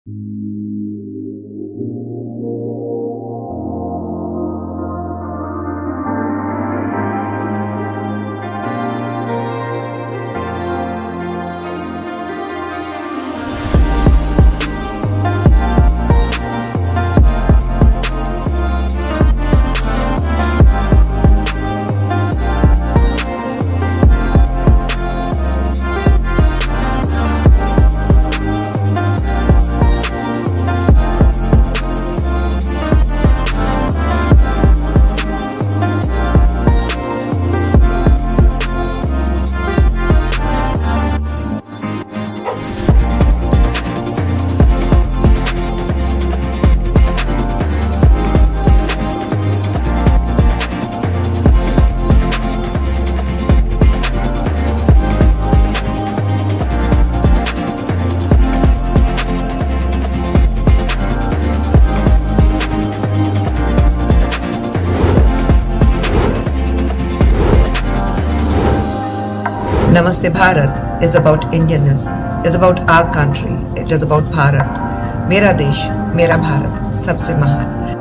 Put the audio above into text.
Namaste Bharat is about Indianness, is about our country. It is about Bharat. मेरा देश, मेरा भारत, सबसे महान.